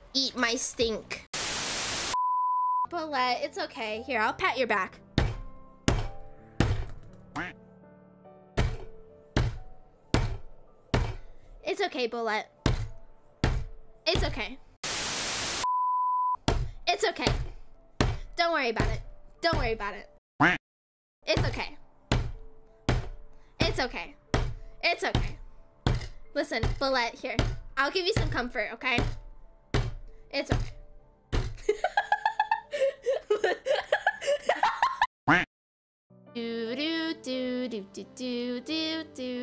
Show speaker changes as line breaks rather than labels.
Eat my stink. Bullet, it's okay. Here, I'll pat your back. It's okay, Bullet. It's okay. It's okay. Don't worry about it. Don't worry about it. It's okay. It's okay. It's okay. Listen, Bullet, here. I'll give you some comfort, okay? It's okay. Do do do do do do do do.